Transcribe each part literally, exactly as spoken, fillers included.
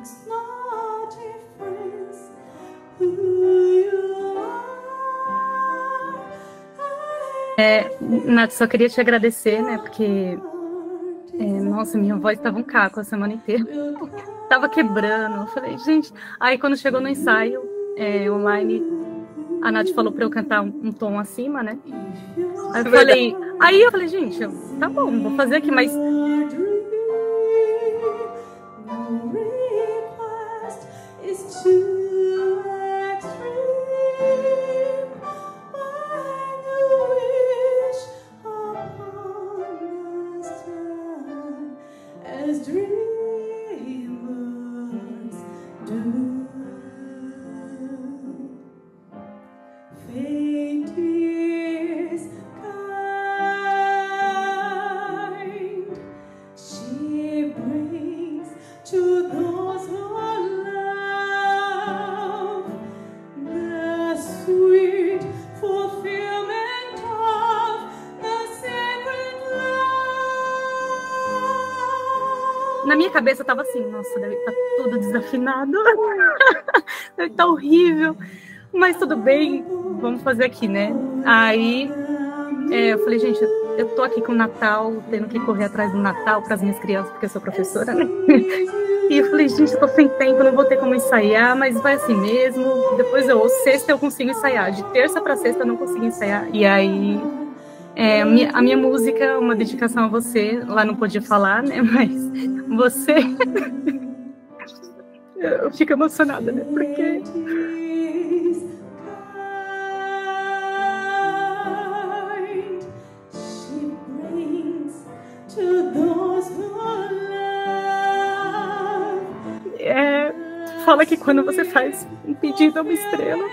É, Nath, só queria te agradecer, né, porque, é, nossa, minha voz estava um caco a semana inteira, tava quebrando, eu falei, gente, aí quando chegou no ensaio, é, online, a Nath falou para eu cantar um, um tom acima, né, aí eu falei, aí eu falei, gente, eu, tá bom, vou fazer aqui, mas... Na minha cabeça tava assim, nossa, deve estar tudo desafinado, deve estar horrível, mas tudo bem, vamos fazer aqui, né? Aí é, eu falei, gente, eu tô aqui com o Natal, tendo que correr atrás do Natal para as minhas crianças, porque eu sou professora, né? E eu falei, gente, eu tô sem tempo, não vou ter como ensaiar, mas vai assim mesmo. Depois eu, sexta eu consigo ensaiar, de terça para sexta eu não consigo ensaiar. E aí, é, a, minha, a minha música, uma dedicação a você, lá não podia falar, né? Mas você, eu fico emocionada, né? Porque é, fala que quando você faz um pedido a uma estrela,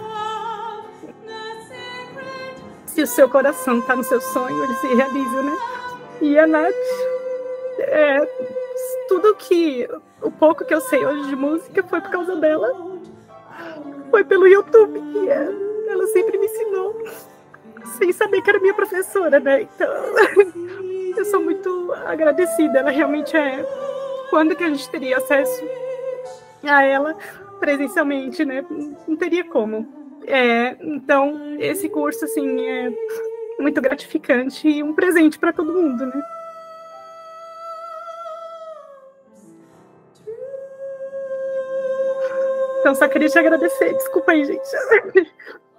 se o seu coração tá no seu sonho, ele se realiza, né? E a Nath, é, tudo que, o pouco que eu sei hoje de música foi por causa dela, foi pelo YouTube, que é, ela sempre me ensinou, sem saber que era minha professora, né? Então, eu sou muito agradecida, ela realmente é, quando que a gente teria acesso a ela presencialmente, né? Não teria como. É, então, esse curso, assim, é muito gratificante e um presente para todo mundo, né? Então, só queria te agradecer. Desculpa aí, gente.